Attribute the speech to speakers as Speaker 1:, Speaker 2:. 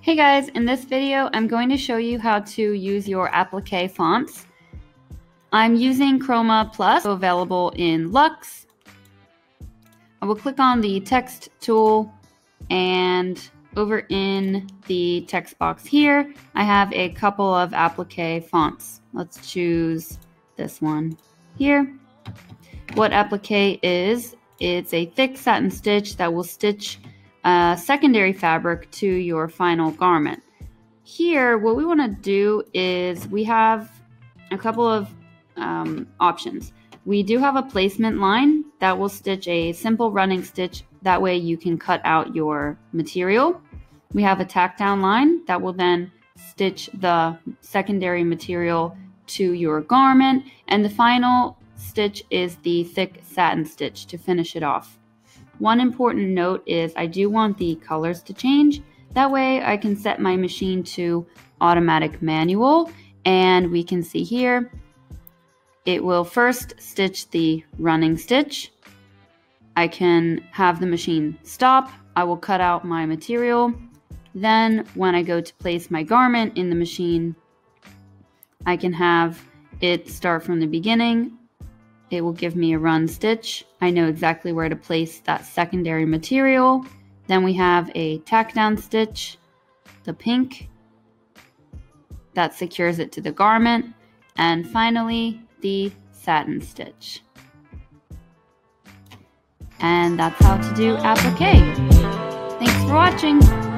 Speaker 1: Hey guys, in this video I'm going to show you how to use your Applique fonts. I'm using Chroma Plus, available in Luxe. I will click on the text tool, and over in the text box here I have a couple of Applique fonts. Let's choose this one here. What Applique is, it's a thick satin stitch that will stitch secondary fabric to your final garment. Here, what we want to do is we have a couple of options. We do have a placement line that will stitch a simple running stitch. That way you can cut out your material. We have a tack down line that will then stitch the secondary material to your garment. And the final stitch is the thick satin stitch to finish it off. One important note is I do want the colors to change. That way I can set my machine to automatic manual, and we can see here it will first stitch the running stitch. I can have the machine stop. I will cut out my material. Then when I go to place my garment in the machine, I can have it start from the beginning. It will give me a run stitch. I know exactly where to place that secondary material. Then we have a tack down stitch, the pink, that secures it to the garment, and finally the satin stitch. And that's how to do applique. Thanks for watching.